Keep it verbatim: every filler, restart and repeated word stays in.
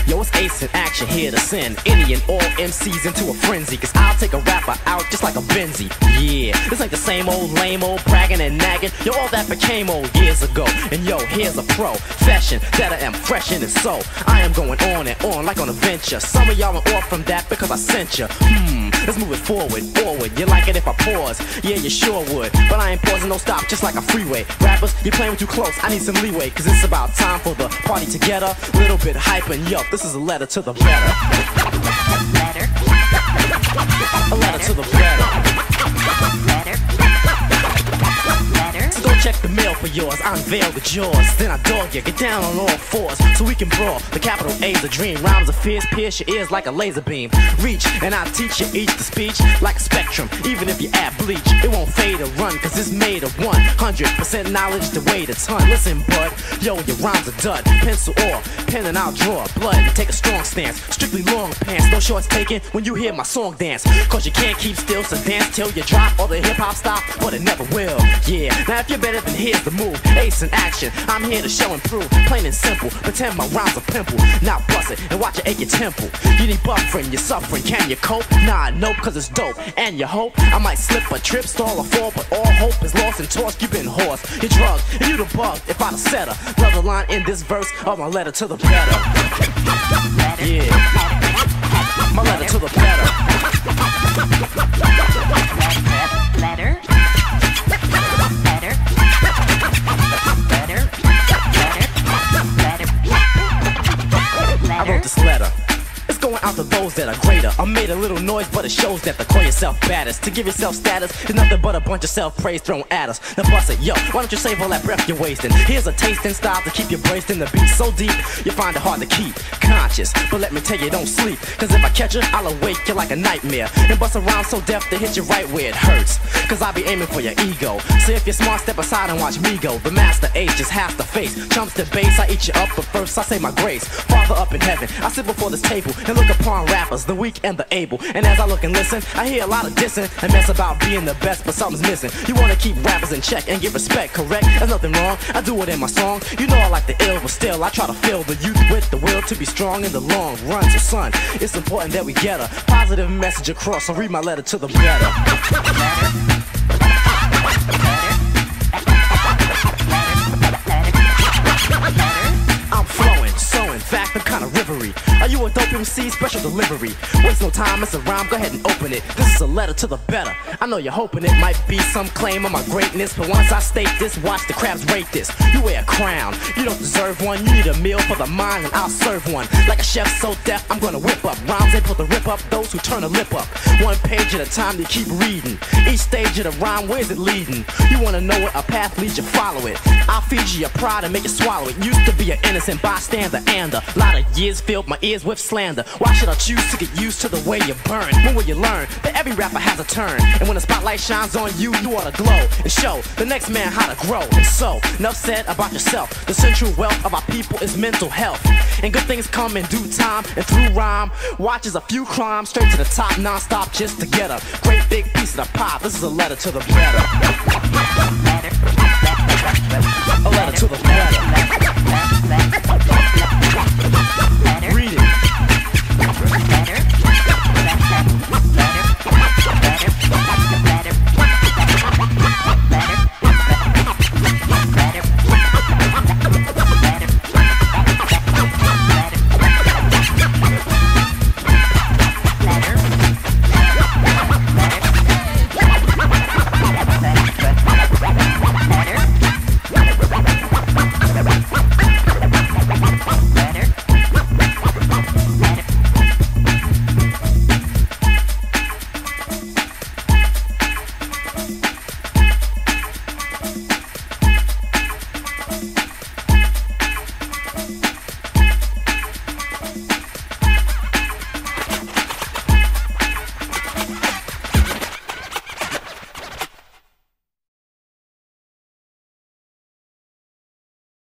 Yo, it's Ace in action, here to send any and all M Cs into a frenzy. Cause I'll take a rapper out just like a Benzie. Yeah, this ain't the same old lame old bragging and nagging. Yo, all that became old years ago. And yo, here's a profession that I am fresh in and so I am going on and on like on a venture. Some of y'all are off from that because I sent ya. Hmm, let's move it forward, forward. You like it if I pause? Yeah, you sure would. But I ain't pausing, no stop, just like a freeway. Rappers, you playing too close, I need some leeway. Cause it's about time for the party together. Little bit hype and yo, this is a letter to the better. Letter. A letter to the better. Letter. Letter. So go check the mail for yours, I unveil the jaws. Then I dog you, get down on all fours so we can brawl. The capital A's a dream, rhymes of fierce, pierce your ears like a laser beam. Reach, and I'll teach you each the speech like a spectrum. Even if you add bleach, it won't fade or run. Cause it's made of one hundred percent knowledge to weigh a ton. Listen bud, yo your rhymes are dud. Pencil or pen and I'll draw blood and take a strong stance. Strictly long pants, no shorts taken when you hear my song dance. Cause you can't keep still, so dance till you drop. Or the hip hop stop, but it never will. Yeah, now if you're better then here's the move. Ace in action, I'm here to show and prove. Plain and simple, pretend my rhymes are pimple. Now bust it and watch it ache your temple. You need buffering, you're suffering, can you cope? Nah, nope, cause it's dope. And you hope I might slip a trip, stall or fall, but all hope is lost and tossed. You've been horsed, you're drugged, and you the bug. If I'd have said her, another line in this verse of my letter to the better. Yeah, my letter to the better. Letter. Letter. Letter. Letter. I wrote this letter. It's going out to those that are greater. I made a little noise, but it shows that to call yourself baddest. To give yourself status is nothing but a bunch of self-praise thrown at us. Now bust it, yo, why don't you save all that breath you're wasting? Here's a tasting style to keep you braced in the beat so deep, you find it hard to keep conscious. But let me tell you, don't sleep, cause if I catch you, I'll awake you like a nightmare. And bust around so deaf to hit you right where it hurts. Cause I'll be aiming for your ego. So if you're smart, step aside and watch me go. The Masta Ace just has to face. Chumps the bass, I eat you up, but first I say my grace. Father up in heaven, I sit before this table and look upon rappers, the weak and the able. And as I look and listen, I hear a lot of dissing and mess about being the best, but something's missing. You wanna keep rappers in check and give respect, correct? There's nothing wrong, I do it in my song. You know I like the ill, but still I try to fill the youth with the will to be strong in the long run. So son, it's important that we get a positive message across. So read my letter to the better. I'm flowing, sowing, fact, I'm kinda rivery. Are you a dope M C? Special delivery. Waste no time, it's a rhyme, go ahead and open it. This is a letter to the better. I know you're hoping it might be some claim of my greatness, but once I state this, watch the crabs rate this. You wear a crown, you don't deserve one. You need a meal for the mind and I'll serve one. Like a chef so deaf, I'm gonna whip up rhymes able to rip up those who turn a lip up. One page at a time, they keep reading. Each stage of the rhyme, where's it leading? You wanna know where a path leads, you follow it. I'll feed you your pride and make you swallow it. Used to be an innocent bystander and a lot of years filled my ears with slander. Why should I choose to get used to the way you burn? When will you learn that every rapper has a turn? And when the spotlight shines on you, you ought to glow and show the next man how to grow. And so, enough said about yourself. The central wealth of our people is mental health. And good things come in due time and through rhyme. Watches a few crimes straight to the top non-stop just to get a great big piece of the pop. This is a letter to the better. A letter to the better.